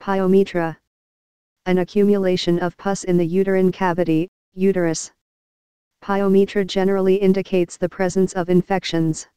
Pyometra. An accumulation of pus in the uterine cavity, uterus. Pyometra generally indicates the presence of infections.